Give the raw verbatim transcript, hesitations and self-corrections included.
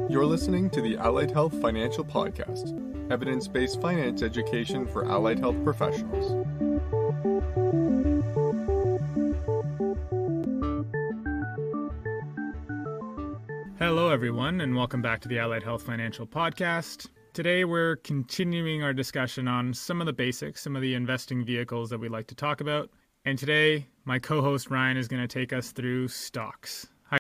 You're listening to the Allied Health Financial Podcast, evidence-based finance education for allied health professionals. Hello, everyone, and welcome back to the Allied Health Financial Podcast. Today, we're continuing our discussion on some of the basics, some of the investing vehicles that we like to talk about. And today, my co-host Ryan is going to take us through stocks.